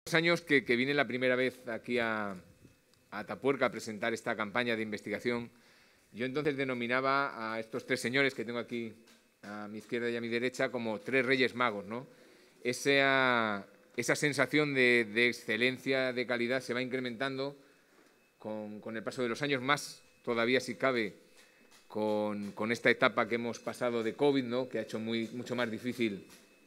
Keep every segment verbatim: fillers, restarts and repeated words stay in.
años que, que vine la primera vez aquí a, a Atapuerca a presentar esta campaña de investigación, yo entonces denominaba a estos tres señores que tengo aquí a mi izquierda y a mi derecha como tres reyes magos, ¿no? Esa, esa sensación de, de excelencia, de calidad, se va incrementando con, con el paso de los años, más todavía si cabe con, con esta etapa que hemos pasado de COVID, ¿no? Que ha hecho muy, mucho más difícil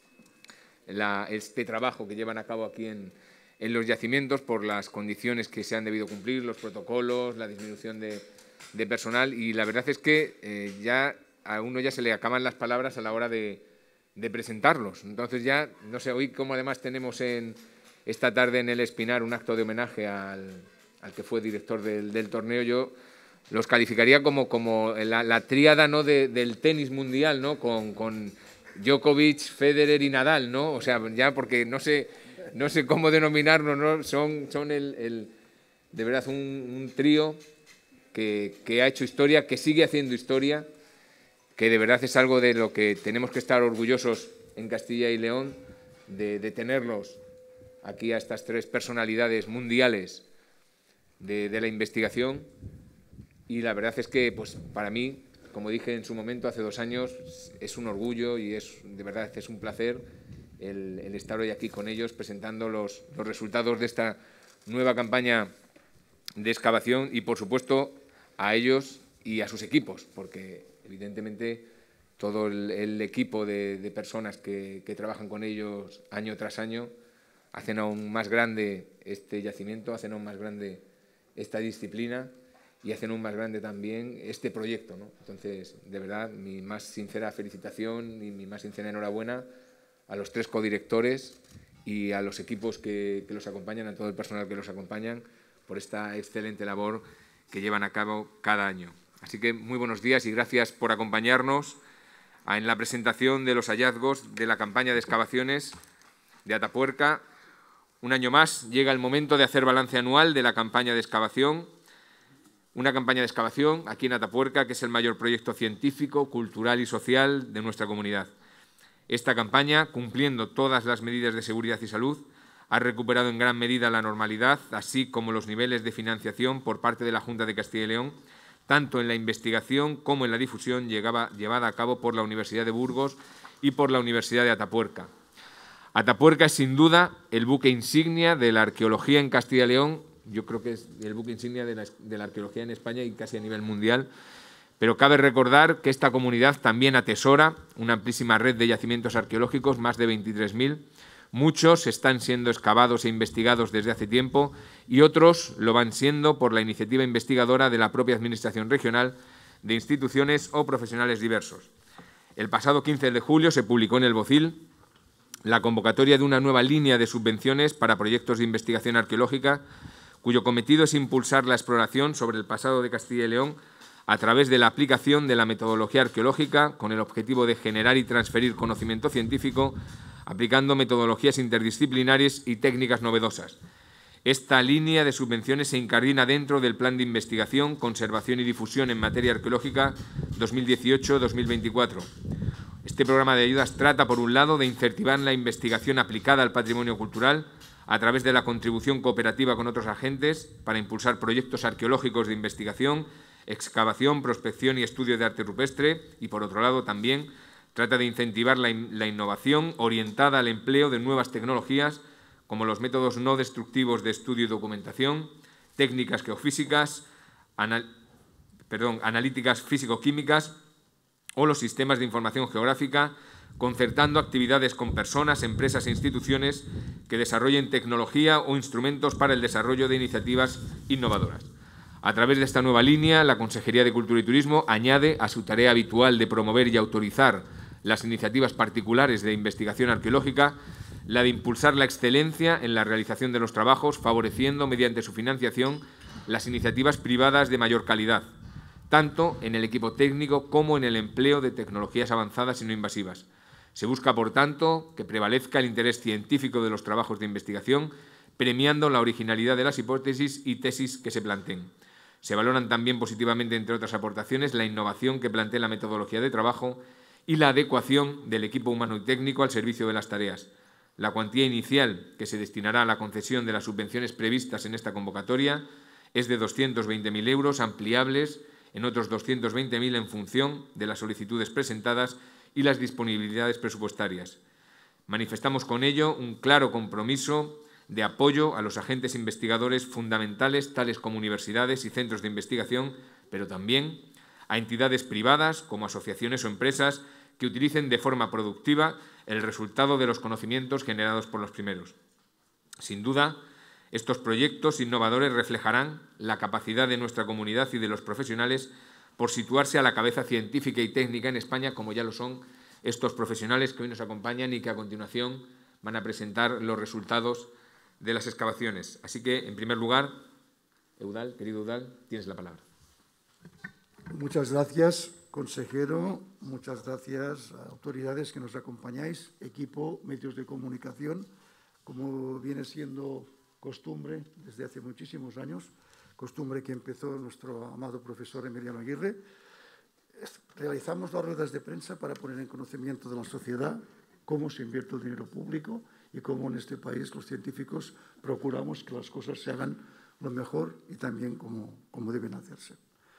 la, este trabajo que llevan a cabo aquí en, en los yacimientos por las condiciones que se han debido cumplir, los protocolos, la disminución de, de personal, y la verdad es que eh, ya a uno ya se le acaban las palabras a la hora de, de presentarlos. Entonces ya, no sé, hoy como además tenemos en, esta tarde en el Espinar un acto de homenaje al, al que fue director del, del torneo, yo los calificaría como, como la, la tríada, ¿no? de, del tenis mundial, ¿no? con, con Djokovic, Federer y Nadal, ¿no? O sea, ya porque no sé, no sé cómo denominarlos, ¿no? Son, son el, el, de verdad un, un trío que, que ha hecho historia, que sigue haciendo historia, que de verdad es algo de lo que tenemos que estar orgullosos en Castilla y León, de, de tenerlos aquí a estas tres personalidades mundiales de, de la investigación. Y la verdad es que, pues, para mí, como dije en su momento, hace dos años, es un orgullo y es, de verdad es un placer el, el estar hoy aquí con ellos presentando los, los resultados de esta nueva campaña de excavación y, por supuesto, a ellos y a sus equipos, porque evidentemente todo el, el equipo de, de personas que, que trabajan con ellos año tras año hacen aún más grande este yacimiento, hacen aún más grande esta disciplina y hacen aún más grande también este proyecto, ¿no? Entonces, de verdad, mi más sincera felicitación y mi más sincera enhorabuena a los tres codirectores y a los equipos que, que los acompañan, a todo el personal que los acompañan, por esta excelente labor que llevan a cabo cada año. Así que muy buenos días y gracias por acompañarnos en la presentación de los hallazgos de la campaña de excavaciones de Atapuerca. Un año más llega el momento de hacer balance anual de la campaña de excavación. Una campaña de excavación aquí en Atapuerca, que es el mayor proyecto científico, cultural y social de nuestra comunidad. Esta campaña, cumpliendo todas las medidas de seguridad y salud, ha recuperado en gran medida la normalidad, así como los niveles de financiación por parte de la Junta de Castilla y León, tanto en la investigación como en la difusión llegaba, llevada a cabo por la Universidad de Burgos y por la Universidad de Atapuerca. Atapuerca es, sin duda, el buque insignia de la arqueología en Castilla y León. Yo creo que es el buque insignia de la, de la arqueología en España y casi a nivel mundial. Pero cabe recordar que esta comunidad también atesora una amplísima red de yacimientos arqueológicos, más de veintitrés mil. Muchos están siendo excavados e investigados desde hace tiempo y otros lo van siendo por la iniciativa investigadora de la propia Administración regional, de instituciones o profesionales diversos. El pasado quince de julio se publicó en el Bocil la convocatoria de una nueva línea de subvenciones para proyectos de investigación arqueológica, cuyo cometido es impulsar la exploración sobre el pasado de Castilla y León a través de la aplicación de la metodología arqueológica con el objetivo de generar y transferir conocimiento científico aplicando metodologías interdisciplinares y técnicas novedosas. Esta línea de subvenciones se incardina dentro del Plan de Investigación, Conservación y Difusión en Materia Arqueológica dos mil dieciocho dos mil veinticuatro. Este programa de ayudas trata, por un lado, de incentivar la investigación aplicada al patrimonio cultural a través de la contribución cooperativa con otros agentes para impulsar proyectos arqueológicos de investigación, excavación, prospección y estudio de arte rupestre y, por otro lado, también trata de incentivar la, in la innovación orientada al empleo de nuevas tecnologías como los métodos no destructivos de estudio y documentación, técnicas geofísicas, anal perdón, analíticas físico-químicas o los sistemas de información geográfica, concertando actividades con personas, empresas e instituciones que desarrollen tecnología o instrumentos para el desarrollo de iniciativas innovadoras. A través de esta nueva línea, la Consejería de Cultura y Turismo añade a su tarea habitual de promover y autorizar las iniciativas particulares de investigación arqueológica la de impulsar la excelencia en la realización de los trabajos, favoreciendo, mediante su financiación, las iniciativas privadas de mayor calidad, tanto en el equipo técnico como en el empleo de tecnologías avanzadas y no invasivas. Se busca, por tanto, que prevalezca el interés científico de los trabajos de investigación, premiando la originalidad de las hipótesis y tesis que se planteen. Se valoran también positivamente, entre otras aportaciones, la innovación que plantea la metodología de trabajo y la adecuación del equipo humano y técnico al servicio de las tareas. La cuantía inicial que se destinará a la concesión de las subvenciones previstas en esta convocatoria es de doscientos veinte mil euros, ampliables en otros doscientos veinte mil en función de las solicitudes presentadas y las disponibilidades presupuestarias. Manifestamos con ello un claro compromiso de apoyo a los agentes investigadores fundamentales, tales como universidades y centros de investigación, pero también a entidades privadas como asociaciones o empresas que utilicen de forma productiva el resultado de los conocimientos generados por los primeros. Sin duda, estos proyectos innovadores reflejarán la capacidad de nuestra comunidad y de los profesionales por situarse a la cabeza científica y técnica en España, como ya lo son estos profesionales que hoy nos acompañan y que a continuación van a presentar los resultados de las excavaciones. Así que, en primer lugar, Eudal, querido Eudal, tienes la palabra. Muchas gracias, consejero. Muchas gracias a autoridades que nos acompañáis, equipo, medios de comunicación, como viene siendo costumbre desde hace muchísimos años, costumbre que empezó nuestro amado profesor Emiliano Aguirre. Realizamos las ruedas de prensa para poner en conocimiento de la sociedad cómo se invierte el dinero público y cómo en este país los científicos procuramos que las cosas se hagan lo mejor y también como, como deben hacerse.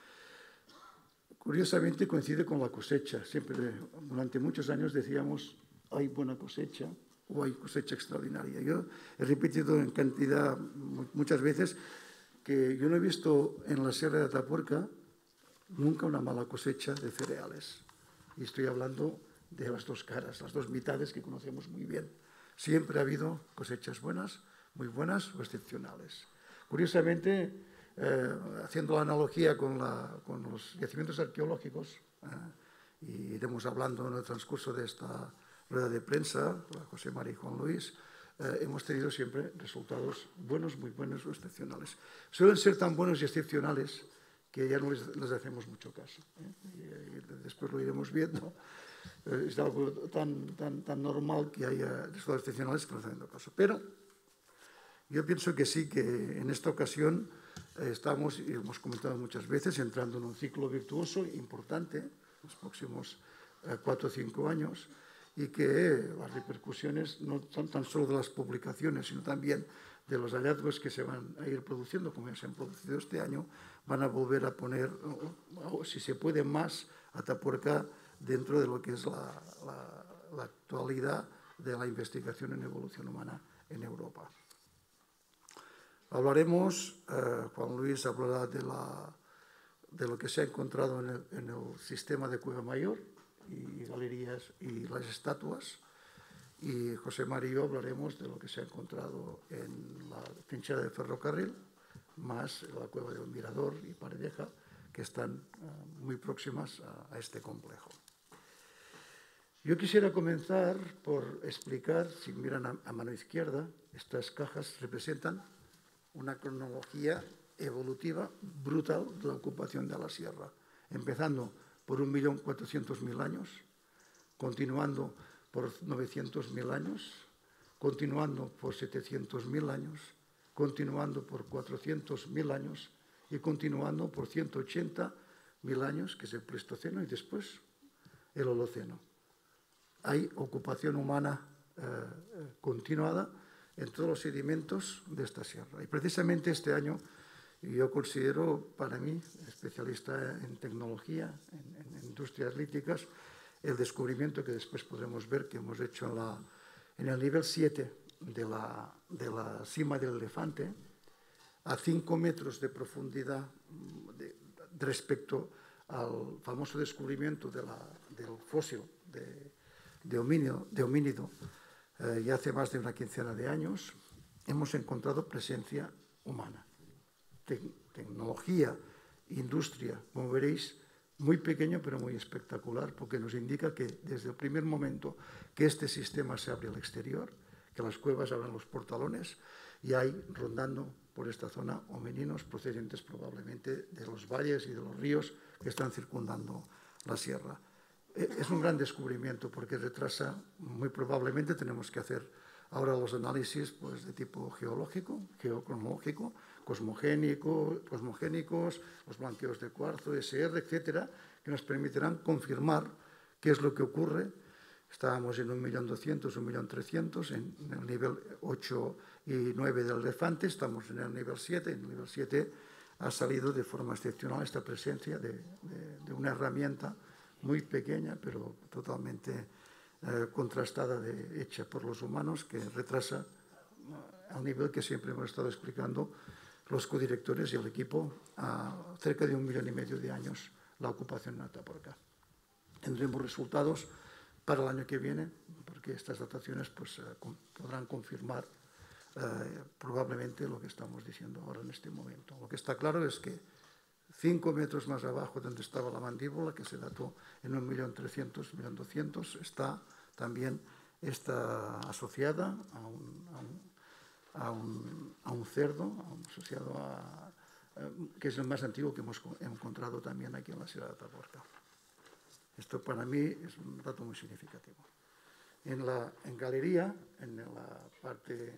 Curiosamente coincide con la cosecha. Siempre, durante muchos años decíamos, hay buena cosecha o hay cosecha extraordinaria. Yo he repetido en cantidad muchas veces que yo no he visto en la Sierra de Atapuerca nunca una mala cosecha de cereales. Y estoy hablando de las dos caras, las dos mitades que conocemos muy bien. Siempre ha habido cosechas buenas, muy buenas o excepcionales. Curiosamente, eh, haciendo la analogía con, la, con los yacimientos arqueológicos, eh, y iremos hablando en el transcurso de esta rueda de prensa, José María y Juan Luis, eh, hemos tenido siempre resultados buenos, muy buenos o excepcionales. Suelen ser tan buenos y excepcionales que ya no les, les hacemos mucho caso. ¿eh? Y, y después lo iremos viendo. Eh, es algo tan, tan, tan normal que haya resultados excepcionales que no están haciendo caso. Pero yo pienso que sí, que en esta ocasión eh, estamos, y hemos comentado muchas veces, entrando en un ciclo virtuoso importante, en los próximos eh, cuatro o cinco años, y que las repercusiones no son tan solo de las publicaciones, sino también de los hallazgos que se van a ir produciendo, como ya se han producido este año, van a volver a poner, si se puede más, Atapuerca dentro de lo que es la, la, la actualidad de la investigación en evolución humana en Europa. Hablaremos, eh, Juan Luis hablará de, la, de lo que se ha encontrado en el, en el sistema de Cueva Mayor y galerías y las estatuas, y José María y yo hablaremos de lo que se ha encontrado en la trinchera de ferrocarril, más la cueva del Mirador y Paredeja, que están uh, muy próximas a, a este complejo. Yo quisiera comenzar por explicar, si miran a, a mano izquierda, estas cajas representan una cronología evolutiva brutal de la ocupación de la sierra, empezando por un millón cuatrocientos mil años, continuando por novecientos mil años, continuando por setecientos mil años, continuando por cuatrocientos mil años y continuando por ciento ochenta mil años, que es el Pleistoceno, y después el Holoceno. Hay ocupación humana eh, continuada en todos los sedimentos de esta sierra. Y precisamente este año yo considero, para mí, especialista en tecnología, en, en industrias líticas, el descubrimiento que después podremos ver que hemos hecho en, la, en el nivel siete de la, de la cima del Elefante, a cinco metros de profundidad de, de respecto al famoso descubrimiento de la, del fósil de, de homínido, de homínido eh, ya hace más de una quincena de años, hemos encontrado presencia humana. Te, tecnología, industria, como veréis, muy pequeño pero muy espectacular, porque nos indica que desde el primer momento que este sistema se abre al exterior, que las cuevas abran los portalones, y hay rondando por esta zona homininos procedentes probablemente de los valles y de los ríos que están circundando la sierra. Es un gran descubrimiento porque retrasa, muy probablemente tenemos que hacer ahora los análisis pues, de tipo geológico, geocronológico, cosmogénico, cosmogénicos, los blanqueos de cuarzo, S R, etcétera, que nos permitirán confirmar qué es lo que ocurre Estábamos en un millón doscientos, un millón trescientos, en el nivel ocho y nueve del elefante, estamos en el nivel siete. En el nivel siete ha salido de forma excepcional esta presencia de, de, de una herramienta muy pequeña, pero totalmente eh, contrastada, de, hecha por los humanos, que retrasa al nivel que siempre hemos estado explicando los codirectores y el equipo, a cerca de un millón y medio de años la ocupación en Atapuerca. Tendremos resultados para el año que viene, porque estas dataciones pues, eh, podrán confirmar eh, probablemente lo que estamos diciendo ahora en este momento. Lo que está claro es que cinco metros más abajo donde estaba la mandíbula, que se dató en un millón trescientos, un millón doscientos, está también está asociada a un, a un, a un, a un cerdo, a un, asociado a, a, que es el más antiguo que hemos encontrado también aquí en la Sierra de Atapuerca. Esto para mí es un dato muy significativo. En la en galería, en la parte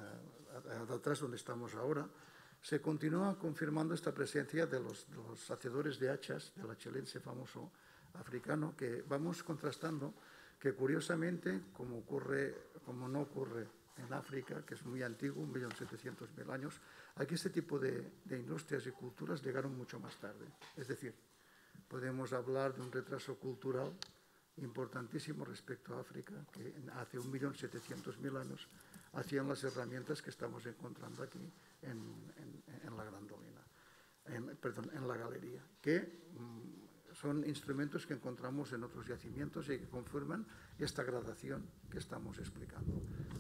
uh, de atrás donde estamos ahora, se continúa confirmando esta presencia de los, de los hacedores de hachas, del achelense famoso africano, que vamos contrastando que curiosamente, como, ocurre, como no ocurre en África, que es muy antiguo, un millón setecientos mil años, aquí este tipo de, de industrias y culturas llegaron mucho más tarde. Es decir, podemos hablar de un retraso cultural importantísimo respecto a África, que hace un millón setecientos mil años hacían las herramientas que estamos encontrando aquí en, en, en la Grandolina, en, perdón, en la galería, que mmm, son instrumentos que encontramos en otros yacimientos y que confirman esta gradación que estamos explicando.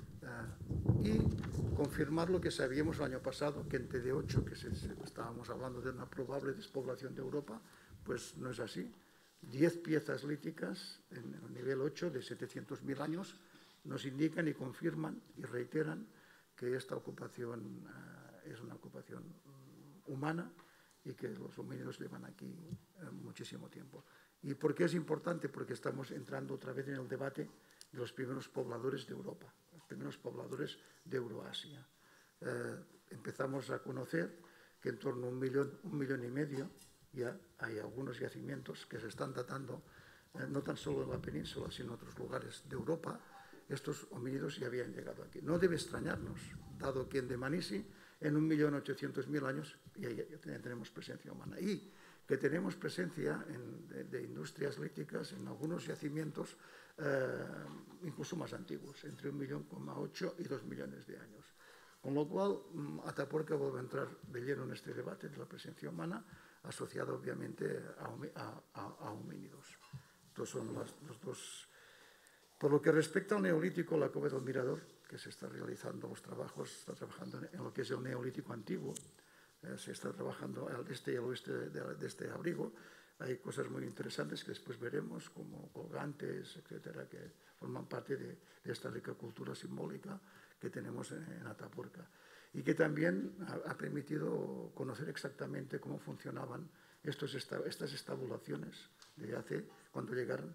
Uh, y confirmar lo que sabíamos el año pasado, que en T D ocho, que se, se, estábamos hablando de una probable despoblación de Europa, pues no es así. Diez piezas líticas en el nivel ocho de setecientos mil años nos indican y confirman y reiteran que esta ocupación uh, es una ocupación um, humana y que los homínidos llevan aquí uh, muchísimo tiempo. ¿Y por qué es importante? Porque estamos entrando otra vez en el debate de los primeros pobladores de Europa, los primeros pobladores de Euroasia. Uh, empezamos a conocer que en torno a un millón, un millón y medio ya hay algunos yacimientos que se están datando, eh, no tan solo en la península, sino en otros lugares de Europa. Estos homínidos ya habían llegado aquí. No debe extrañarnos, dado que en Dmanisi, en un millón ochocientos mil años, ya, ya, ya tenemos presencia humana. Y que tenemos presencia en, de, de industrias líticas en algunos yacimientos, eh, incluso más antiguos, entre un millón coma ocho y dos millones de años. Con lo cual, Atapuerca vuelve a entrar de lleno en este debate de la presencia humana, asociada obviamente a, a, a, a homínidos. Estos son las, los dos. Por lo que respecta al neolítico, la Cova del Mirador, que se está realizando los trabajos, está trabajando en lo que es el neolítico antiguo, eh, se está trabajando al este y al oeste de, de, de este abrigo. Hay cosas muy interesantes que después veremos, como colgantes, etcétera, que forman parte de, de esta rica cultura simbólica que tenemos en, en Atapuerca. Y que también ha, ha permitido conocer exactamente cómo funcionaban estos esta, estas estabulaciones de hace, cuando llegaron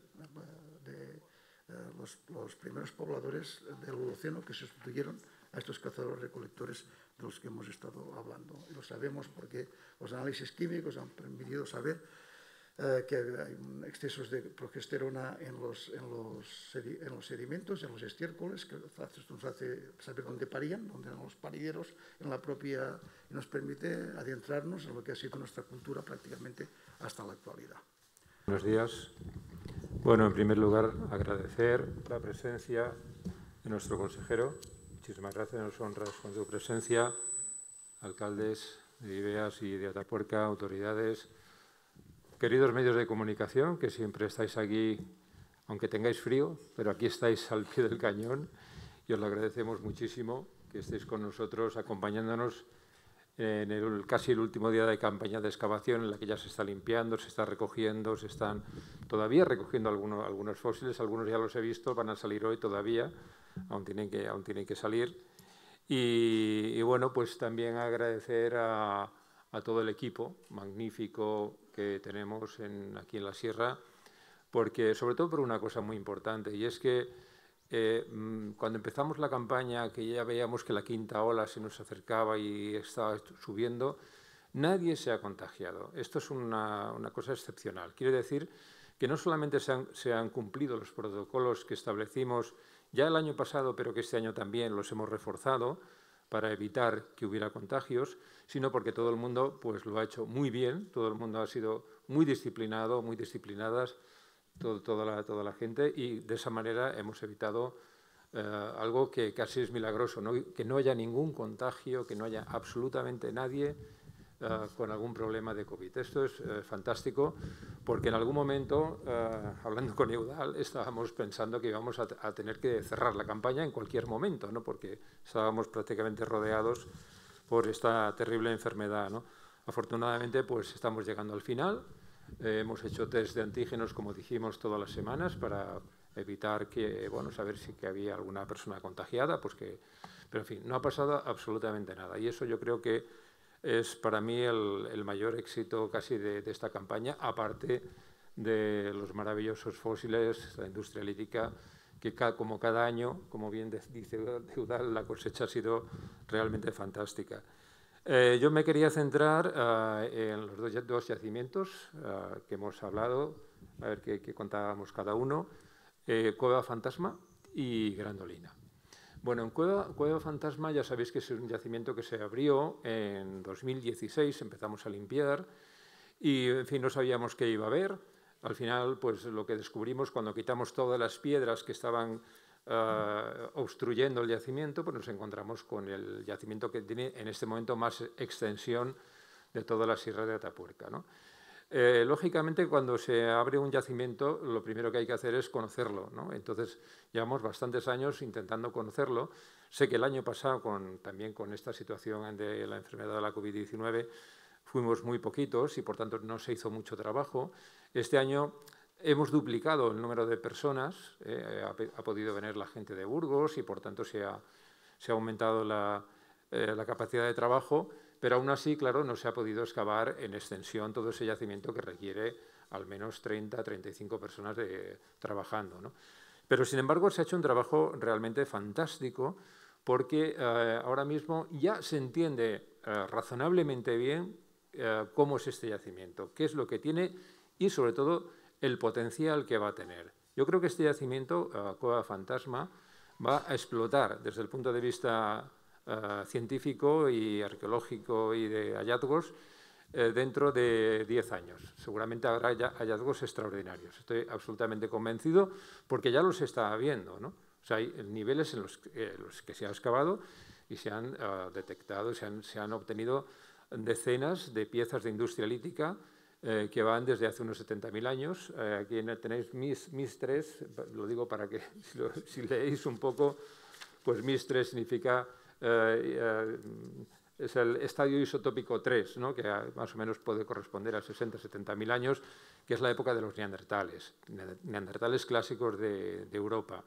de, de, los, los primeros pobladores del Holoceno, que sustituyeron a estos cazadores-recolectores de los que hemos estado hablando. Y lo sabemos porque los análisis químicos han permitido saber eh, que hay excesos de progesterona en los, en, los, en los sedimentos, en los estiércoles, que nos hace saber dónde parían, dónde eran los parideros en la propia, y nos permite adentrarnos en lo que ha sido nuestra cultura prácticamente hasta la actualidad. Buenos días. Bueno, en primer lugar, agradecer la presencia de nuestro consejero. Muchísimas gracias, nos honras con su presencia, alcaldes de Ibeas y de Atapuerca, autoridades, queridos medios de comunicación, que siempre estáis aquí, aunque tengáis frío, pero aquí estáis al pie del cañón y os lo agradecemos muchísimo que estéis con nosotros acompañándonos en el, casi el último día de campaña de excavación, en la que ya se está limpiando, se está recogiendo, se están todavía recogiendo algunos, algunos fósiles, algunos ya los he visto, van a salir hoy todavía, aún tienen que, aún tienen que salir. Y, y bueno, pues también agradecer a, a todo el equipo magnífico que tenemos en, aquí en la Sierra, porque sobre todo por una cosa muy importante, y es que Eh, cuando empezamos la campaña, que ya veíamos que la quinta ola se nos acercaba y estaba subiendo, nadie se ha contagiado. Esto es una, una cosa excepcional. Quiere decir que no solamente se han, se han cumplido los protocolos que establecimos ya el año pasado, pero que este año también los hemos reforzado para evitar que hubiera contagios, sino porque todo el mundo pues, lo ha hecho muy bien, todo el mundo ha sido muy disciplinado, muy disciplinadas, todo, toda, la, toda la gente, y de esa manera hemos evitado eh, algo que casi es milagroso, ¿no? Que no haya ningún contagio, que no haya absolutamente nadie Uh, con algún problema de COVID. Esto es uh, fantástico porque en algún momento, uh, hablando con Eudal, estábamos pensando que íbamos a, a tener que cerrar la campaña en cualquier momento, ¿no? Porque estábamos prácticamente rodeados por esta terrible enfermedad, ¿no? Afortunadamente, pues estamos llegando al final. Eh, hemos hecho test de antígenos, como dijimos, todas las semanas para evitar que, bueno, saber si que había alguna persona contagiada, pues que, pero en fin, no ha pasado absolutamente nada. Y eso yo creo que es para mí el, el mayor éxito casi de, de esta campaña, aparte de los maravillosos fósiles, la industria lítica, que ca, como cada año, como bien dice Eudal, la cosecha ha sido realmente fantástica. Eh, yo me quería centrar uh, en los dos, dos yacimientos uh, que hemos hablado, a ver qué, qué contábamos cada uno, eh, Cueva Fantasma y Grandolina. Bueno, en Cueva, Cueva Fantasma ya sabéis que es un yacimiento que se abrió en dos mil dieciséis, empezamos a limpiar y, en fin, no sabíamos qué iba a haber. Al final, pues lo que descubrimos cuando quitamos todas las piedras que estaban uh, obstruyendo el yacimiento, pues nos encontramos con el yacimiento que tiene en este momento más extensión de toda la Sierra de Atapuerca, ¿no? Eh, lógicamente, cuando se abre un yacimiento, lo primero que hay que hacer es conocerlo, ¿no? Entonces, llevamos bastantes años intentando conocerlo. Sé que el año pasado, con, también con esta situación de la enfermedad de la COVID diecinueve, fuimos muy poquitos y, por tanto, no se hizo mucho trabajo. Este año hemos duplicado el número de personas, eh, ha, ha podido venir la gente de Burgos y, por tanto, se ha, se ha aumentado la, eh, la capacidad de trabajo. Pero aún así, claro, no se ha podido excavar en extensión todo ese yacimiento que requiere al menos treinta, treinta y cinco personas de, trabajando, ¿no? Pero, sin embargo, se ha hecho un trabajo realmente fantástico porque eh, ahora mismo ya se entiende eh, razonablemente bien eh, cómo es este yacimiento, qué es lo que tiene y, sobre todo, el potencial que va a tener. Yo creo que este yacimiento, eh, Cueva Fantasma, va a explotar desde el punto de vista Uh, científico y arqueológico y de hallazgos eh, dentro de diez años. Seguramente habrá ya hallazgos extraordinarios. Estoy absolutamente convencido porque ya los está viendo, ¿no? O sea, hay niveles en los, eh, los que se ha excavado y se han uh, detectado, se han, se han obtenido decenas de piezas de industria lítica eh, que van desde hace unos setenta mil años. Eh, aquí tenéis mis, mis tres, lo digo para que si, lo, si leéis un poco, pues mis tres significa Eh, eh, es el estadio isotópico tres, ¿no? Que más o menos puede corresponder a sesenta, setenta mil años, que es la época de los neandertales, neandertales clásicos de, de Europa.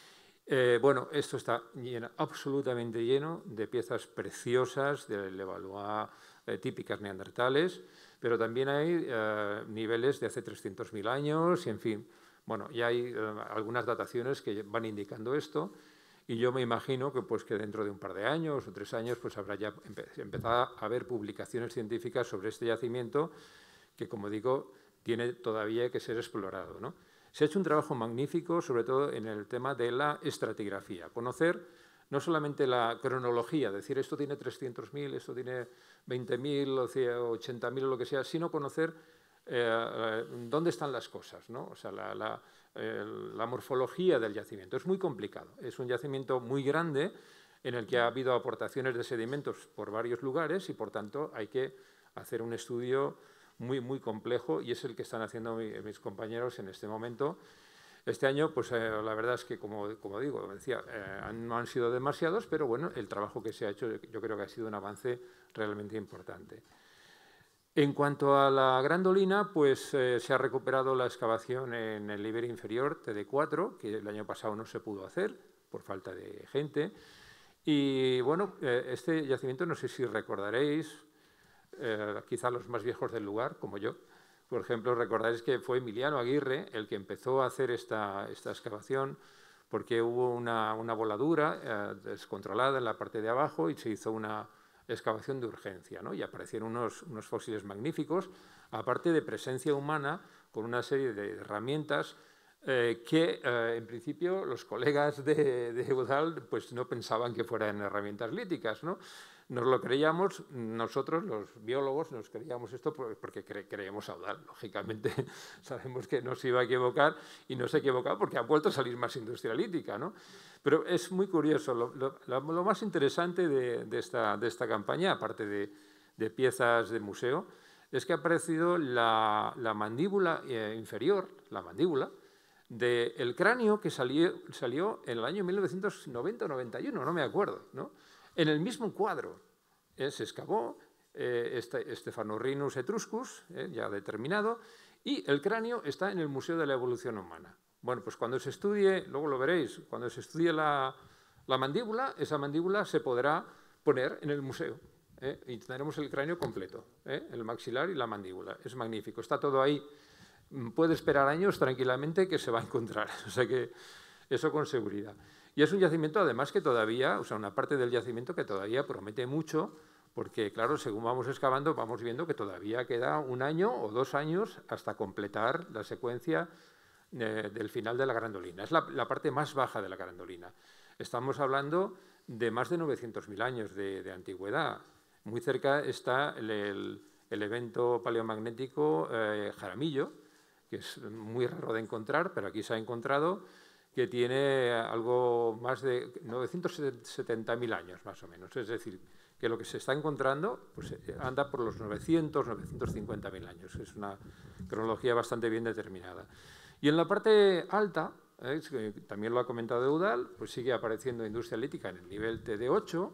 Eh, bueno, esto está lleno, absolutamente lleno de piezas preciosas de Levallois eh, típicas neandertales, pero también hay eh, niveles de hace trescientos mil años y, en fin, bueno, ya hay eh, algunas dataciones que van indicando esto. Y yo me imagino que, pues, que dentro de un par de años o tres años pues, habrá ya empe empezado a haber publicaciones científicas sobre este yacimiento que, como digo, tiene todavía que ser explorado, ¿no? Se ha hecho un trabajo magnífico, sobre todo en el tema de la estratigrafía. Conocer no solamente la cronología, decir esto tiene trescientos mil, esto tiene veinte mil, ochenta mil o lo que sea, sino conocer eh, dónde están las cosas, ¿no? O sea, la... la la morfología del yacimiento. Es muy complicado. Es un yacimiento muy grande en el que ha habido aportaciones de sedimentos por varios lugares y, por tanto, hay que hacer un estudio muy, muy complejo y es el que están haciendo mi, mis compañeros en este momento. Este año, pues eh, la verdad es que, como, como digo, decía, eh, no han sido demasiados, pero bueno, el trabajo que se ha hecho yo creo que ha sido un avance realmente importante. En cuanto a la Grandolina, pues eh, se ha recuperado la excavación en el nivel inferior T D cuatro, que el año pasado no se pudo hacer por falta de gente. Y bueno, eh, este yacimiento, no sé si recordaréis, eh, quizá los más viejos del lugar, como yo, por ejemplo, recordaréis que fue Emiliano Aguirre el que empezó a hacer esta, esta excavación porque hubo una, una voladura eh, descontrolada en la parte de abajo y se hizo una excavación de urgencia, ¿no? Y aparecieron unos, unos fósiles magníficos, aparte de presencia humana, con una serie de herramientas eh, que, eh, en principio, los colegas de, de Eudald pues, no pensaban que fueran herramientas líticas, ¿no? Nos lo creíamos, nosotros, los biólogos, nos creíamos esto porque cre creemos a Eudald. Lógicamente, sabemos que no se iba a equivocar y no se ha equivocado porque ha vuelto a salir más industria lítica, ¿no? Pero es muy curioso. Lo, lo, lo más interesante de, de, esta, de esta campaña, aparte de, de piezas de museo, es que ha aparecido la, la mandíbula eh, inferior, la mandíbula, del cráneo que salió, salió en el año mil novecientos noventa o noventa y uno, no me acuerdo, ¿no? En el mismo cuadro eh, se excavó eh, este, Stephanorhinus etruscus, eh, ya determinado, y el cráneo está en el Museo de la Evolución Humana. Bueno, pues cuando se estudie, luego lo veréis, cuando se estudie la, la mandíbula, esa mandíbula se podrá poner en el museo. ¿eh? Y tendremos el cráneo completo, ¿eh? el maxilar y la mandíbula. Es magnífico, está todo ahí. Puede esperar años tranquilamente que se va a encontrar. O sea que eso con seguridad. Y es un yacimiento, además, que todavía, o sea, una parte del yacimiento que todavía promete mucho, porque, claro, según vamos excavando, vamos viendo que todavía queda un año o dos años hasta completar la secuencia eh, del final de la Grandolina. Es la, la parte más baja de la Grandolina. Estamos hablando de más de novecientos mil años de, de antigüedad. Muy cerca está el, el, el evento paleomagnético eh, Jaramillo, que es muy raro de encontrar, pero aquí se ha encontrado, que tiene algo más de novecientos setenta mil años, más o menos. Es decir, que lo que se está encontrando pues, anda por los novecientos, novecientos cincuenta mil años. Es una cronología bastante bien determinada. Y en la parte alta, eh, que también lo ha comentado Eudald, pues sigue apareciendo industria lítica en el nivel T D ocho.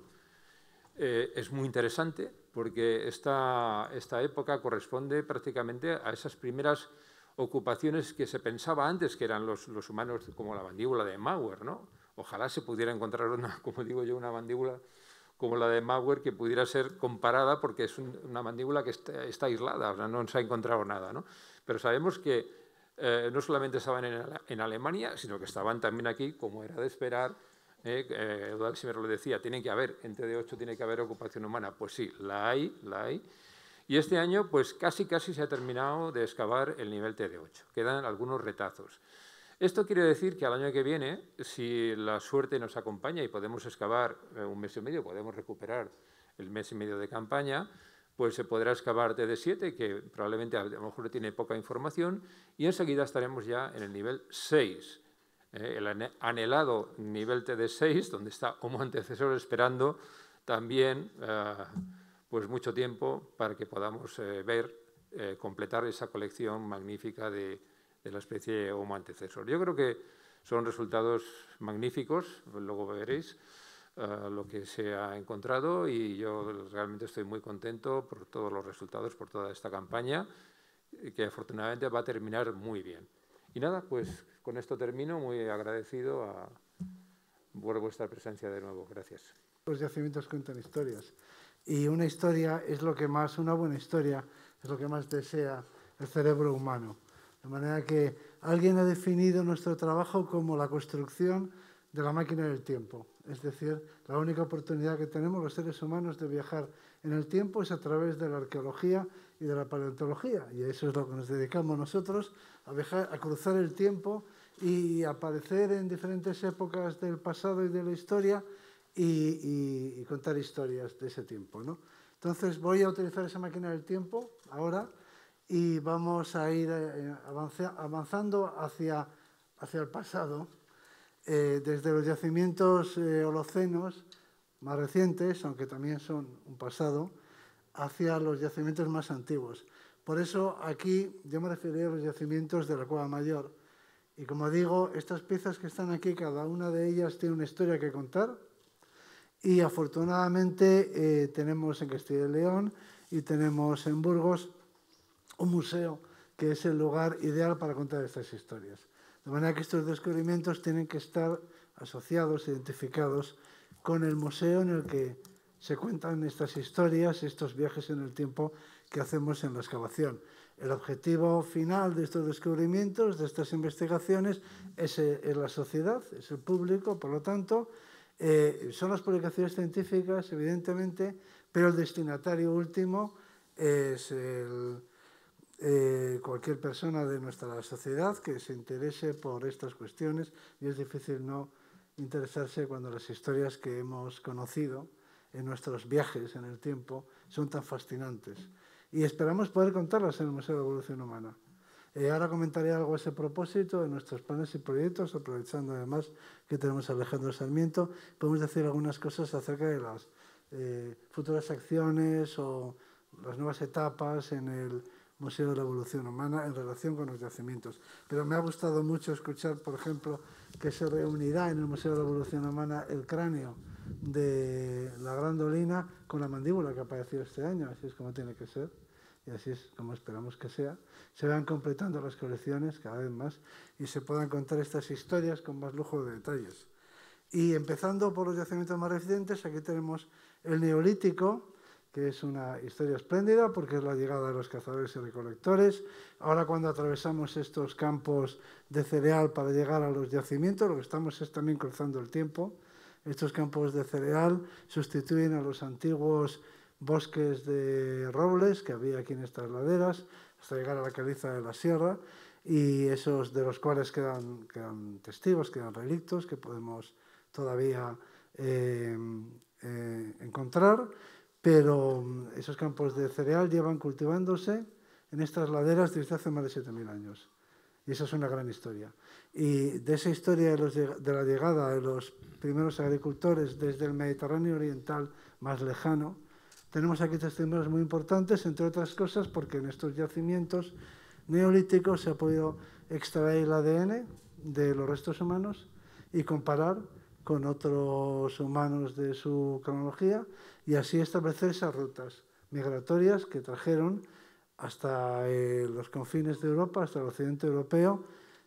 Eh, es muy interesante porque esta, esta época corresponde prácticamente a esas primeras ocupaciones que se pensaba antes que eran los, los humanos, como la mandíbula de Mauer, ¿no? Ojalá se pudiera encontrar una, como digo yo, una mandíbula como la de Mauer que pudiera ser comparada, porque es un, una mandíbula que está, está aislada, o sea, no se ha encontrado nada, ¿no? Pero sabemos que eh, no solamente estaban en, en Alemania, sino que estaban también aquí, como era de esperar. Eh, eh, Eudald siempre lo decía, tiene que haber, en T D ocho tiene que haber ocupación humana. Pues sí, la hay, la hay. Y este año, pues casi, casi se ha terminado de excavar el nivel T D ocho. Quedan algunos retazos. Esto quiere decir que al año que viene, si la suerte nos acompaña y podemos excavar eh, un mes y medio, podemos recuperar el mes y medio de campaña, pues se podrá excavar T D siete, que probablemente a lo mejor tiene poca información, y enseguida estaremos ya en el nivel seis. Eh, el anhelado nivel T D seis, donde está Homo antecesor esperando también eh, pues mucho tiempo para que podamos eh, ver, eh, completar esa colección magnífica de, de la especie Homo antecesor. Yo creo que son resultados magníficos, luego veréis uh, lo que se ha encontrado, y yo realmente estoy muy contento por todos los resultados, por toda esta campaña, que afortunadamente va a terminar muy bien. Y nada, pues con esto termino, muy agradecido a, por vuestra presencia de nuevo. Gracias. Los yacimientos cuentan historias. Y una historia es lo que más, una buena historia, es lo que más desea el cerebro humano. De manera que alguien ha definido nuestro trabajo como la construcción de la máquina del tiempo. Es decir, la única oportunidad que tenemos los seres humanos de viajar en el tiempo es a través de la arqueología y de la paleontología. Y a eso es lo que nos dedicamos nosotros, a viajar, a cruzar el tiempo y aparecer en diferentes épocas del pasado y de la historia, Y, y, y contar historias de ese tiempo, ¿no? Entonces voy a utilizar esa máquina del tiempo ahora y vamos a ir eh, avanza, avanzando hacia, hacia el pasado, eh, desde los yacimientos eh, holocenos más recientes, aunque también son un pasado, hacia los yacimientos más antiguos. Por eso aquí yo me referiré a los yacimientos de la Cueva Mayor. Y como digo, estas piezas que están aquí, cada una de ellas tiene una historia que contar. Y afortunadamente eh, tenemos en Castilla y León y tenemos en Burgos un museo que es el lugar ideal para contar estas historias. De manera que estos descubrimientos tienen que estar asociados, identificados con el museo en el que se cuentan estas historias, estos viajes en el tiempo que hacemos en la excavación. El objetivo final de estos descubrimientos, de estas investigaciones, es, es la sociedad, es el público, por lo tanto, Eh, son las publicaciones científicas, evidentemente, pero el destinatario último es el, eh, cualquier persona de nuestra sociedad que se interese por estas cuestiones, y es difícil no interesarse cuando las historias que hemos conocido en nuestros viajes en el tiempo son tan fascinantes. Y esperamos poder contarlas en el Museo de la Evolución Humana. Eh, ahora comentaré algo a ese propósito de nuestros planes y proyectos, aprovechando además que tenemos a Alejandro Sarmiento. Podemos decir algunas cosas acerca de las eh, futuras acciones o las nuevas etapas en el Museo de la Evolución Humana en relación con los yacimientos. Pero me ha gustado mucho escuchar, por ejemplo, que se reunirá en el Museo de la Evolución Humana el cráneo de la Gran Dolina con la mandíbula que apareció este año, así es como tiene que ser. Y así es como esperamos que sea, se van completando las colecciones cada vez más y se puedan contar estas historias con más lujo de detalles. Y empezando por los yacimientos más recientes, aquí tenemos el Neolítico, que es una historia espléndida porque es la llegada de los cazadores y recolectores. Ahora, cuando atravesamos estos campos de cereal para llegar a los yacimientos, lo que estamos es también cruzando el tiempo. Estos campos de cereal sustituyen a los antiguos bosques de robles que había aquí en estas laderas, hasta llegar a la caliza de la sierra, y esos de los cuales quedan, quedan testigos, quedan relictos que podemos todavía eh, eh, encontrar, pero esos campos de cereal llevan cultivándose en estas laderas desde hace más de siete mil años. Y esa es una gran historia. Y de esa historia de, los, de la llegada de los primeros agricultores desde el Mediterráneo oriental más lejano, tenemos aquí testimonios muy importantes, entre otras cosas porque en estos yacimientos neolíticos se ha podido extraer el A D N de los restos humanos y comparar con otros humanos de su cronología y así establecer esas rutas migratorias que trajeron hasta eh, los confines de Europa, hasta el occidente europeo,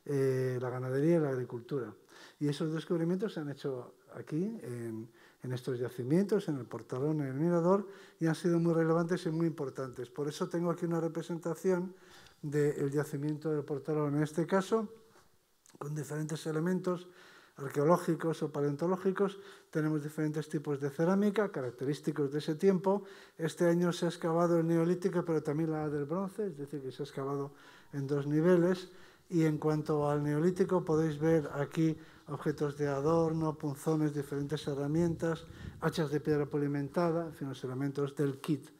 eh, la ganadería y la agricultura. Y esos descubrimientos se han hecho aquí, en, en estos yacimientos, en el Portalón, en el Mirador, y han sido muy relevantes y muy importantes. Por eso tengo aquí una representación del yacimiento del Portalón, en este caso, con diferentes elementos arqueológicos o paleontológicos. Tenemos diferentes tipos de cerámica, característicos de ese tiempo. Este año se ha excavado el Neolítico, pero también la del Bronce, es decir, que se ha excavado en dos niveles. Y en cuanto al Neolítico, podéis ver aquí objetos de adorno, punzones, diferentes herramientas, hachas de piedra polimentada, en fin, los elementos del kit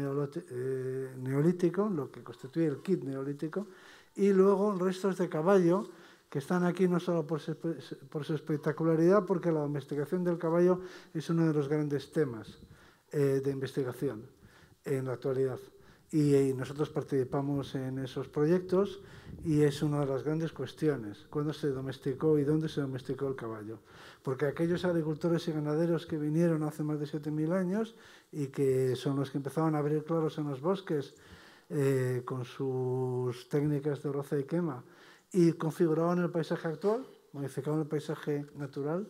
neolítico, lo que constituye el kit neolítico, y luego restos de caballo, que están aquí no solo por su, por su espectacularidad, porque la domesticación del caballo es uno de los grandes temas eh, de investigación en la actualidad. Y, y nosotros participamos en esos proyectos y es una de las grandes cuestiones, cuándo se domesticó y dónde se domesticó el caballo. Porque aquellos agricultores y ganaderos que vinieron hace más de siete mil años y que son los que empezaron a abrir claros en los bosques eh, con sus técnicas de roza y quema, y configuraban el paisaje actual, modificaban el paisaje natural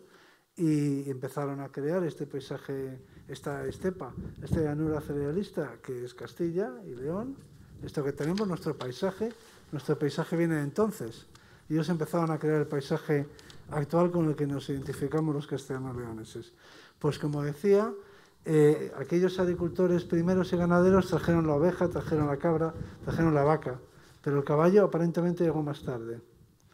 y empezaron a crear este paisaje, esta estepa, esta llanura cerealista que es Castilla y León. Esto que tenemos, nuestro paisaje, nuestro paisaje viene de entonces. Y ellos empezaron a crear el paisaje actual con el que nos identificamos los castellanos leoneses. Pues como decía, eh, aquellos agricultores primeros y ganaderos trajeron la oveja, trajeron la cabra, trajeron la vaca, pero el caballo aparentemente llegó más tarde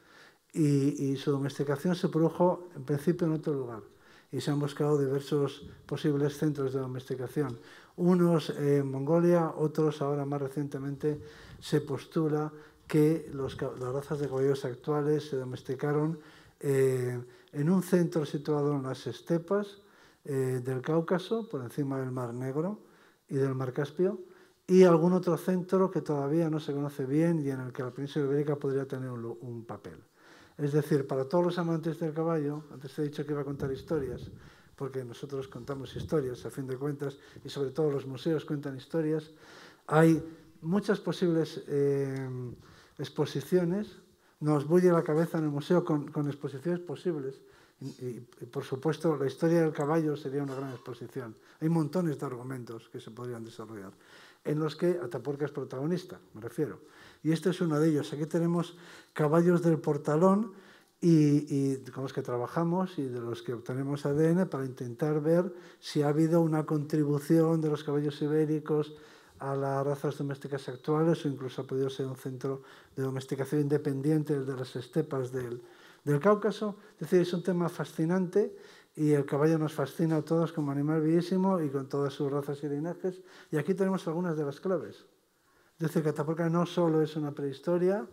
y, y su domesticación se produjo en principio en otro lugar y se han buscado diversos posibles centros de domesticación, unos en Mongolia, otros ahora más recientemente se postula que los, las razas de caballos actuales se domesticaron eh, en un centro situado en las estepas eh, del Cáucaso, por encima del Mar Negro y del Mar Caspio, y algún otro centro que todavía no se conoce bien y en el que la península ibérica podría tener un, un papel. Es decir, para todos los amantes del caballo, antes he dicho que iba a contar historias, porque nosotros contamos historias, a fin de cuentas, y sobre todo los museos cuentan historias, hay muchas posibles eh, exposiciones, nos bulle la cabeza en el museo con, con exposiciones posibles, y, y, y por supuesto la historia del caballo sería una gran exposición. Hay montones de argumentos que se podrían desarrollar, en los que Atapuerca es protagonista, me refiero. Y este es uno de ellos. Aquí tenemos caballos del Portalón y, y con los que trabajamos y de los que obtenemos A D N para intentar ver si ha habido una contribución de los caballos ibéricos a las razas domésticas actuales o incluso ha podido ser un centro de domesticación independiente de las estepas del, del Cáucaso. Es decir, es un tema fascinante y el caballo nos fascina a todos como animal bellísimo y con todas sus razas y linajes. Y aquí tenemos algunas de las claves. Es decir, que Atapuerca no solo es una prehistoria,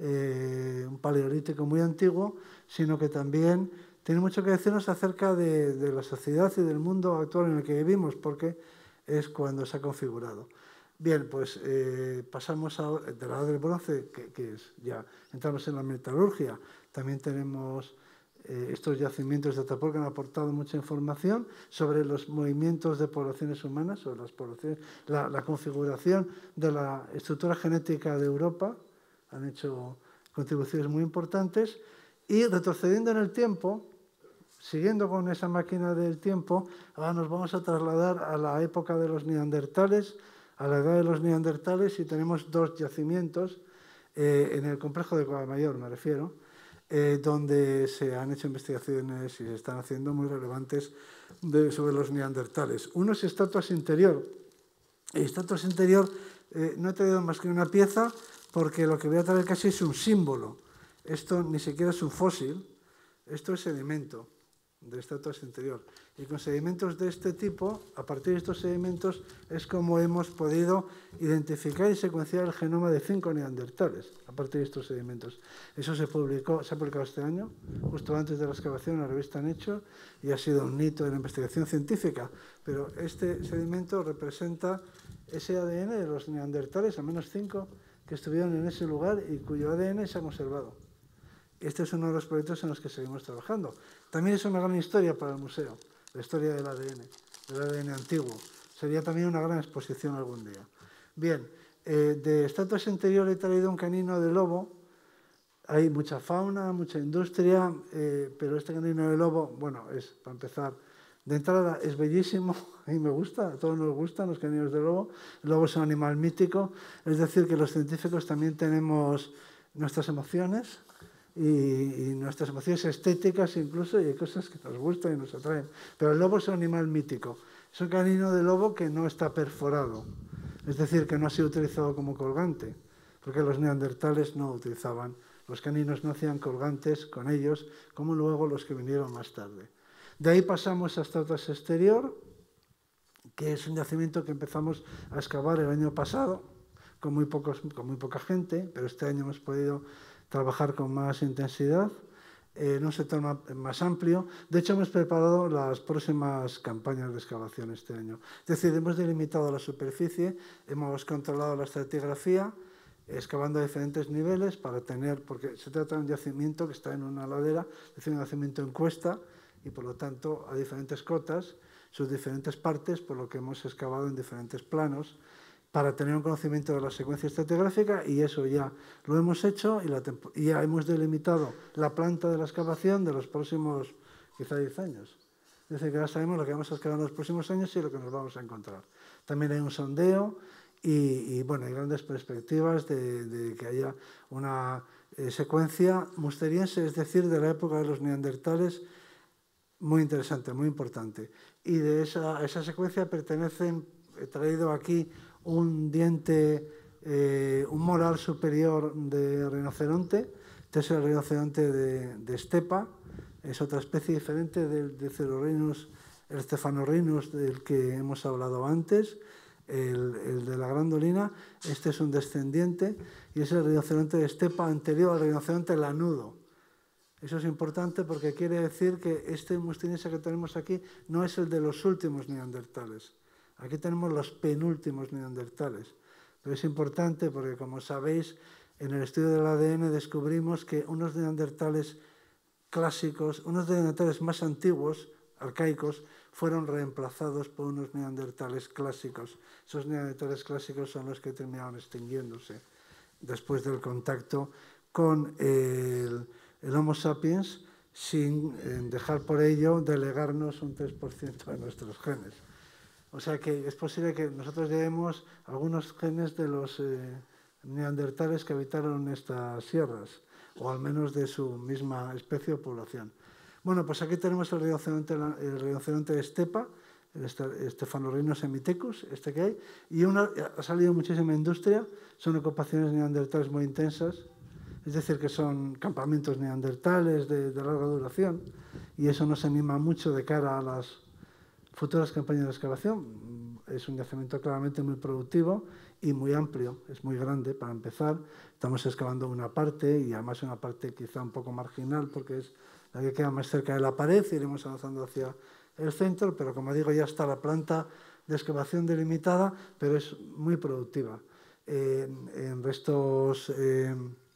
eh, un paleolítico muy antiguo, sino que también tiene mucho que decirnos acerca de, de la sociedad y del mundo actual en el que vivimos, porque es cuando se ha configurado. Bien, pues eh, pasamos a, de la edad del bronce, que, que es ya, entramos en la metalurgia. También tenemos eh, estos yacimientos de Atapuerca que han aportado mucha información sobre los movimientos de poblaciones humanas, sobre las poblaciones, la, la configuración de la estructura genética de Europa. Han hecho contribuciones muy importantes. Y retrocediendo en el tiempo, siguiendo con esa máquina del tiempo, ahora nos vamos a trasladar a la época de los neandertales, a la edad de los neandertales, y tenemos dos yacimientos eh, en el complejo de Guadalmayor, me refiero, eh, donde se han hecho investigaciones y se están haciendo muy relevantes de, sobre los neandertales. Uno es estatuas interior. Estatuas interior eh, no he traído más que una pieza porque lo que voy a traer casi es un símbolo. Esto ni siquiera es un fósil, esto es sedimento de estatuas interior. Y con sedimentos de este tipo, a partir de estos sedimentos, es como hemos podido identificar y secuenciar el genoma de cinco neandertales, a partir de estos sedimentos. Eso se publicó, se ha publicado este año, justo antes de la excavación, en la revista Nature, y ha sido un hito de la investigación científica. Pero este sedimento representa ese A D N de los neandertales, al menos cinco, que estuvieron en ese lugar y cuyo A D N se ha conservado. Este es uno de los proyectos en los que seguimos trabajando. También es una gran historia para el museo, la historia del A D N, del A D N antiguo. Sería también una gran exposición algún día. Bien, eh, de estatuas interiores he traído un canino de lobo. Hay mucha fauna, mucha industria, eh, pero este canino de lobo, bueno, es, para empezar, de entrada es bellísimo, a mí me gusta, a todos nos gustan los caninos de lobo. El lobo es un animal mítico, es decir, que los científicos también tenemos nuestras emociones, Y, y nuestras emociones estéticas incluso, y hay cosas que nos gustan y nos atraen. Pero el lobo es un animal mítico. Es un canino de lobo que no está perforado, es decir, que no ha sido utilizado como colgante, porque los neandertales no utilizaban, los caninos no hacían colgantes con ellos, como luego los que vinieron más tarde. De ahí pasamos a Estatuas Exterior, que es un yacimiento que empezamos a excavar el año pasado, con muy, pocos, con muy poca gente, pero este año hemos podido trabajar con más intensidad, eh, en un sector más, más amplio. De hecho, hemos preparado las próximas campañas de excavación este año. Es decir, hemos delimitado la superficie, hemos controlado la estratigrafía, excavando a diferentes niveles para tener, porque se trata de un yacimiento que está en una ladera, es decir, un yacimiento en cuesta, y por lo tanto a diferentes cotas, sus diferentes partes, por lo que hemos excavado en diferentes planos, para tener un conocimiento de la secuencia estratigráfica, y eso ya lo hemos hecho y, la y ya hemos delimitado la planta de la excavación de los próximos quizá diez años. Es decir, que ya sabemos lo que vamos a excavar en los próximos años y lo que nos vamos a encontrar. También hay un sondeo y, y bueno, hay grandes perspectivas de, de que haya una eh, secuencia musteriense, es decir, de la época de los neandertales, muy interesante, muy importante. Y de esa, a esa secuencia pertenecen, he traído aquí un diente, eh, un molar superior de rinoceronte. Este es el rinoceronte de, de estepa, es otra especie diferente del de Cerorhinus, el Stephanorhinus del que hemos hablado antes, el, el de la grandolina. Este es un descendiente y es el rinoceronte de estepa anterior al rinoceronte lanudo. Eso es importante porque quiere decir que este musteriense que tenemos aquí no es el de los últimos neandertales. Aquí tenemos los penúltimos neandertales. Pero es importante porque, como sabéis, en el estudio del A D N descubrimos que unos neandertales clásicos, unos neandertales más antiguos, arcaicos, fueron reemplazados por unos neandertales clásicos. Esos neandertales clásicos son los que terminaron extinguiéndose después del contacto con el, el Homo sapiens, sin dejar por ello de legarnos un tres por ciento de nuestros genes. O sea que es posible que nosotros llevemos algunos genes de los eh, neandertales que habitaron estas sierras. o al menos de su misma especie o población. Bueno, pues aquí tenemos el rinoceronte, el rinoceronte de estepa, el Stephanorhinus semithecus, este que hay, y una, ha salido muchísima industria, son ocupaciones neandertales muy intensas, es decir, que son campamentos neandertales de, de larga duración, y eso nos anima mucho de cara a las futuras campañas de excavación. Es un yacimiento claramente muy productivo y muy amplio, es muy grande para empezar. Estamos excavando una parte, y además una parte quizá un poco marginal, porque es la que queda más cerca de la pared, y iremos avanzando hacia el centro, pero como digo, ya está la planta de excavación delimitada, pero es muy productiva. Eh, en restos eh,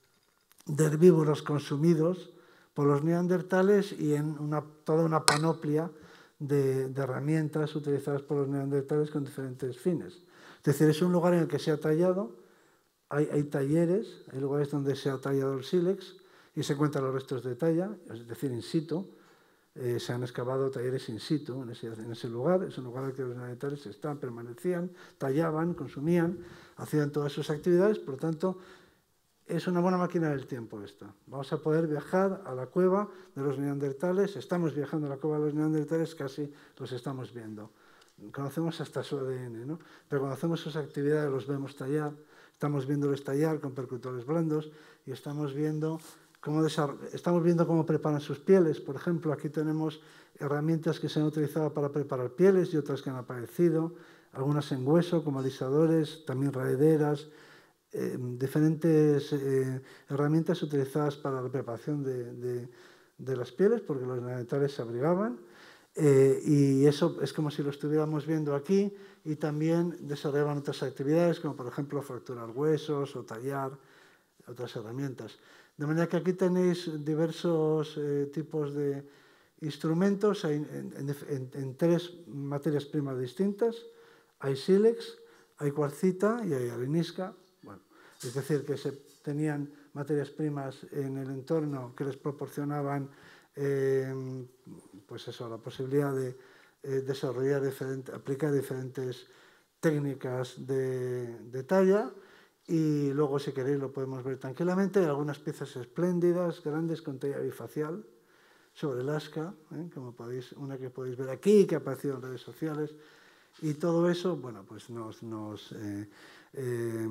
de herbívoros consumidos por los neandertales y en una, toda una panoplia de, de herramientas utilizadas por los neandertales con diferentes fines. Es decir, es un lugar en el que se ha tallado, hay, hay talleres, hay lugares donde se ha tallado el sílex y se encuentran los restos de talla, es decir, in situ. Eh, se han excavado talleres in situ en ese, en ese lugar, es un lugar en el que los neandertales están, permanecían, tallaban, consumían, hacían todas sus actividades, por lo tanto, es una buena máquina del tiempo esta. Vamos a poder viajar a la cueva de los neandertales, estamos viajando a la cueva de los neandertales, casi los estamos viendo. Conocemos hasta su A D N, ¿no? Pero conocemos sus actividades, los vemos tallar, estamos viéndoles tallar con percutores blandos y estamos viendo cómo, estamos viendo cómo preparan sus pieles. Por ejemplo, aquí tenemos herramientas que se han utilizado para preparar pieles y otras que han aparecido, algunas en hueso como alisadores, también raederas, eh, diferentes eh, herramientas utilizadas para la preparación de, de, de las pieles, porque los neandertales se abrigaban. Eh, y eso es como si lo estuviéramos viendo aquí, y también desarrollaban otras actividades, como por ejemplo fracturar huesos o tallar, otras herramientas. De manera que aquí tenéis diversos eh, tipos de instrumentos hay en, en, en, en tres materias primas distintas. Hay sílex, hay cuarcita y hay arenisca. Bueno, es decir, que se tenían materias primas en el entorno que les proporcionaban Eh, pues eso, la posibilidad de eh, desarrollar, diferente, aplicar diferentes técnicas de, de talla, y luego, si queréis, lo podemos ver tranquilamente. Hay algunas piezas espléndidas, grandes, con talla bifacial sobre Lasca, ¿eh? Como podéis, una que podéis ver aquí, que ha aparecido en redes sociales, y todo eso, bueno, pues nos, nos eh, eh,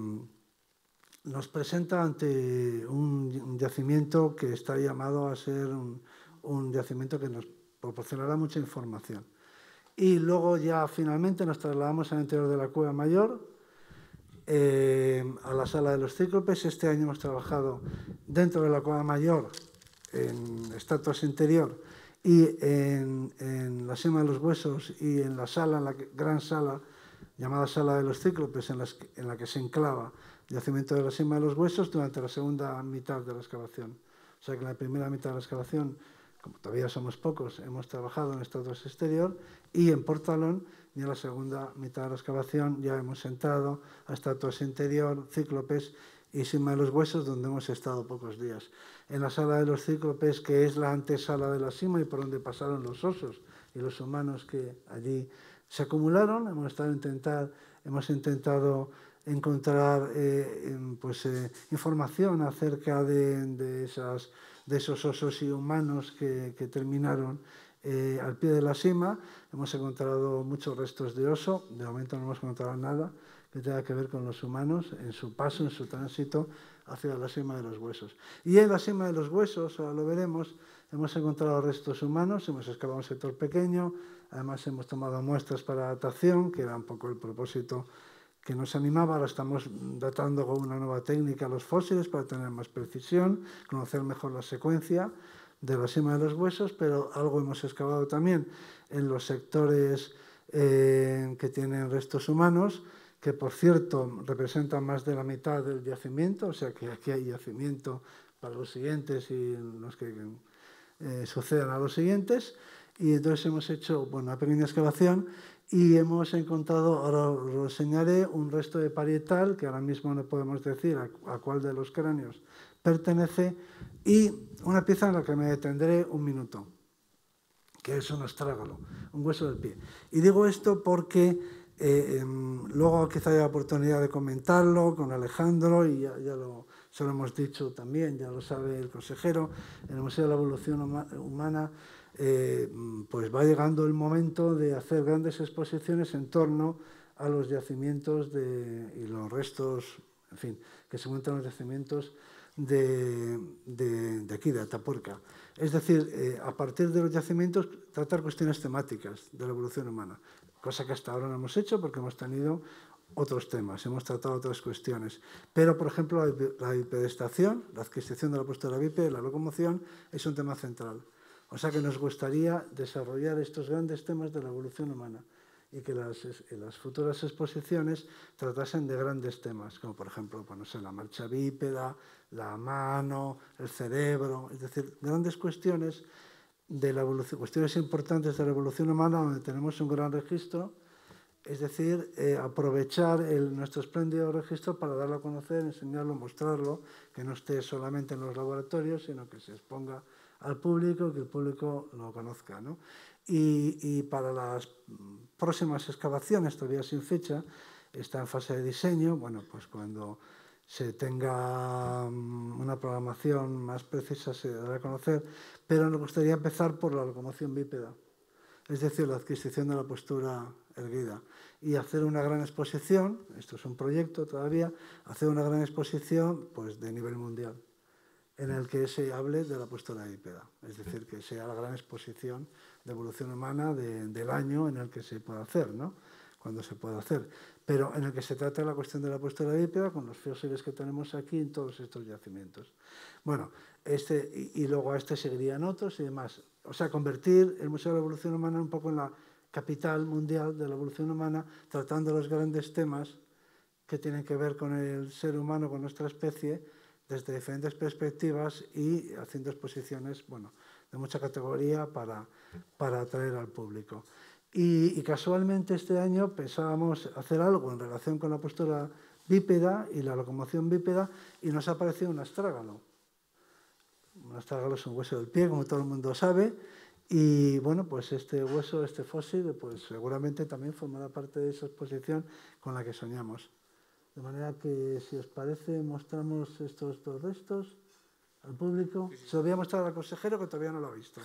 nos presenta ante un, un yacimiento que está llamado a ser un un yacimiento que nos proporcionará mucha información. Y luego ya finalmente nos trasladamos al interior de la Cueva Mayor, eh, a la Sala de los Cíclopes. Este año hemos trabajado dentro de la Cueva Mayor en estatuas interior y en, en la Sima de los Huesos, y en la sala, en la que, gran sala llamada Sala de los Cíclopes, en, las, en la que se enclava el yacimiento de la Sima de los Huesos durante la segunda mitad de la excavación. O sea que en la primera mitad de la excavación, como todavía somos pocos, hemos trabajado en estatuas exterior, y en Portalón, y en la segunda mitad de la excavación, ya hemos entrado a estatuas interior, cíclopes y Sima de los Huesos, donde hemos estado pocos días. En la Sala de los Cíclopes, que es la antesala de la Sima y por donde pasaron los osos y los humanos que allí se acumularon, hemos, estado intentar, hemos intentado encontrar eh, pues, eh, información acerca de, de esas de esos osos y humanos que, que terminaron eh, al pie de la Sima. Hemos encontrado muchos restos de oso, de momento no hemos encontrado nada que tenga que ver con los humanos en su paso, en su tránsito hacia la Sima de los Huesos. Y en la Sima de los Huesos, ahora lo veremos, hemos encontrado restos humanos, hemos excavado un sector pequeño, además hemos tomado muestras para datación, que era un poco el propósito que nos animaba. Ahora estamos datando con una nueva técnica los fósiles para tener más precisión, conocer mejor la secuencia de la Sima de los Huesos, pero algo hemos excavado también en los sectores eh, que tienen restos humanos, que por cierto representan más de la mitad del yacimiento, o sea que aquí hay yacimiento para los siguientes y los que eh, sucedan a los siguientes. Y entonces hemos hecho, bueno, una pequeña excavación y hemos encontrado, ahora os enseñaré, un resto de parietal, que ahora mismo no podemos decir a, a cuál de los cráneos pertenece, y una pieza en la que me detendré un minuto, que es un astrágalo, un hueso del pie. Y digo esto porque eh, eh, luego quizá haya oportunidad de comentarlo con Alejandro, y ya, ya lo se lo hemos dicho también, ya lo sabe el consejero, en el Museo de la Evolución Humana eh, pues va llegando el momento de hacer grandes exposiciones en torno a los yacimientos de, y los restos, en fin, que se encuentran en los yacimientos de, de, de aquí, de Atapuerca. Es decir, eh, a partir de los yacimientos, tratar cuestiones temáticas de la evolución humana, cosa que hasta ahora no hemos hecho porque hemos tenido otros temas, hemos tratado otras cuestiones. Pero, por ejemplo, la bipedestación, la adquisición de la postura bípede, la locomoción, es un tema central. O sea que nos gustaría desarrollar estos grandes temas de la evolución humana y que las, las futuras exposiciones tratasen de grandes temas, como por ejemplo, pues no sé, la marcha bípeda, la mano, el cerebro, es decir, grandes cuestiones de la evolución, cuestiones importantes de la evolución humana donde tenemos un gran registro, es decir, eh, aprovechar el, nuestro espléndido registro para darlo a conocer, enseñarlo, mostrarlo, que no esté solamente en los laboratorios, sino que se exponga al público, que el público lo conozca, ¿no? Y, y para las próximas excavaciones, todavía sin fecha, está en fase de diseño, bueno, pues cuando se tenga una programación más precisa se dará a conocer, pero nos gustaría empezar por la locomoción bípeda, es decir, la adquisición de la postura erguida, y hacer una gran exposición, esto es un proyecto todavía, hacer una gran exposición pues, de nivel mundial, en el que se hable de la postura bípeda, es decir, que sea la gran exposición de evolución humana de, del año en el que se pueda hacer, ¿no? Cuando se pueda hacer, pero en el que se trata la cuestión de la postura bípeda con los fósiles que tenemos aquí en todos estos yacimientos. Bueno, este, y, y luego a este seguirían otros y demás. O sea, convertir el Museo de la Evolución Humana un poco en la capital mundial de la evolución humana, tratando los grandes temas que tienen que ver con el ser humano, con nuestra especie, desde diferentes perspectivas y haciendo exposiciones, bueno, de mucha categoría para, para atraer al público. Y, y casualmente este año pensábamos hacer algo en relación con la postura bípeda y la locomoción bípeda y nos ha parecido un astrágalo. Un astrágalo es un hueso del pie, como todo el mundo sabe, y bueno, pues este hueso, este fósil, pues seguramente también formará parte de esa exposición con la que soñamos. De manera que, si os parece, mostramos estos dos restos al público. Sí, sí. Se lo voy a mostrar al consejero, que todavía no lo ha visto.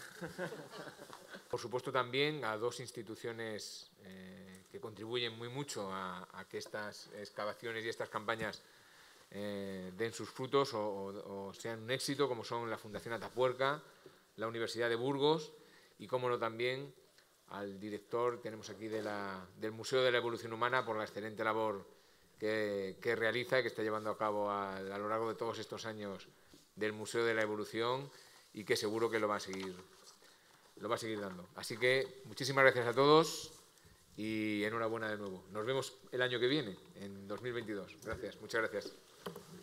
Por supuesto, también a dos instituciones eh, que contribuyen muy mucho a, a que estas excavaciones y estas campañas eh, den sus frutos o, o, o sean un éxito, como son la Fundación Atapuerca, la Universidad de Burgos y, cómo no, también al director, tenemos aquí, de la, del Museo de la Evolución Humana, por la excelente labor que, que realiza y que está llevando a cabo a, a lo largo de todos estos años del Museo de la Evolución y que seguro que lo va a seguir, lo va a seguir dando. Así que muchísimas gracias a todos y enhorabuena de nuevo. Nos vemos el año que viene, en dos mil veintidós. Gracias, muchas gracias.